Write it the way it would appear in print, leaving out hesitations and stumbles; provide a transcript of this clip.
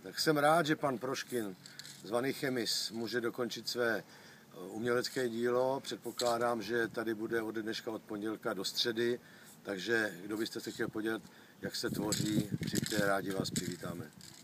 Tak jsem rád, že pan Proškin, zvaný Chemis, může dokončit své umělecké dílo. Předpokládám, že tady bude od dneška od pondělka do středy, takže kdo byste se chtěl podívat, jak se tvoří, přijďte, rádi vás přivítáme.